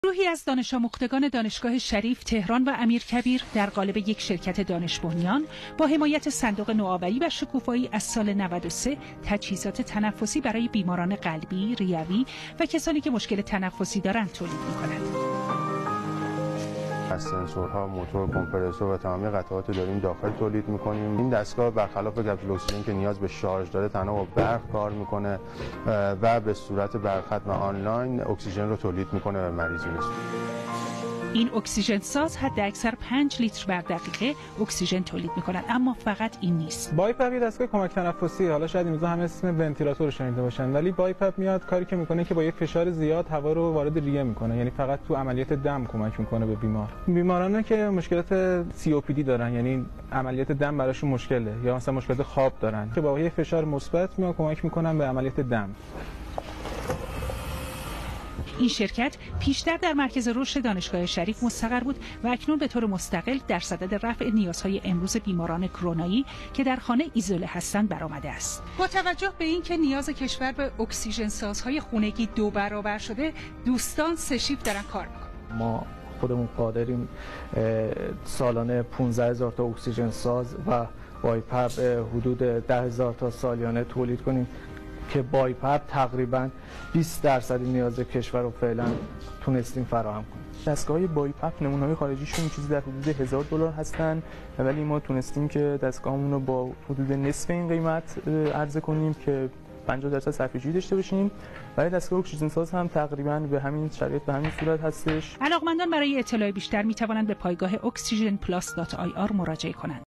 گروهی از دانش آموختگان دانشگاه شریف تهران و امیرکبیر در قالب یک شرکت دانش بنیان با حمایت صندوق نوآوری و شکوفایی از سال 93 تجهیزات تنفسی برای بیماران قلبی، ریوی و کسانی که مشکل تنفسی دارند تولید می‌کنند. از سنسورها، موتور، کمپرسور و تمامی قطعات داریم داخل تولید می‌کنیم. این دستگاه برخلاف کپسول اکسیژن که نیاز به شارژ داره تنها با برق کار می‌کنه و به صورت برق و آنلاین اکسیژن رو تولید می‌کنه و مریض می‌رسونه. این اکسیژن ساز حداکثر 5 لیتر بر دقیقه اکسیژن تولید می‌کنند، اما فقط این نیست. بایپپ دستگاه کمک تنفسی، حالا شاید این روزا همه اسم ونتیلاتور رو شنیده باشن، ولی بایپپ میاد کاری که میکنه که با یک فشار زیاد هوا رو وارد ریه میکنه، یعنی فقط تو عملیات دم کمک میکنه به بیمارانی که مشکلات COPD دارن، یعنی عملیات دم براشون مشکله، یا مثلا مشکلات خواب دارن که با یک فشار مثبت میاد کمک میکنن به عملیات دم. این شرکت پیشتر در مرکز رشد دانشگاه شریف مستقر بود و اکنون به طور مستقل در صدد رفع نیازهای امروز بیماران کرونایی که در خانه ایزوله هستند برآمده است. با توجه به اینکه نیاز کشور به اکسیژن سازهای خانگی 2 برابر شده، دوستان 3 شیفت دارن کار میکنن. ما خودمون قادریم سالانه 15000 تا اکسیژن ساز و بایپپ حدود 10000 تا سالیانه تولید کنیم که بایپپ تقریباً 20% نیاز کشور رو فعلا تونستیم فراهم کنیم. دستگاه بایپپ نمونه‌های خارجیشون چیزی در حدود $1000 هستن، ولی ما تونستیم که دستگاهمون رو با حدود نصف این قیمت عرضه کنیم که 50% صرفه‌جویی داشته باشیم. ولی دستگاه اکسیژن ساز هم تقریباً به همین شرایط به همین صورت هستش. علاقمندان برای اطلاع بیشتر می‌توانند به پایگاه oxygenplus.ir مراجعه کنند.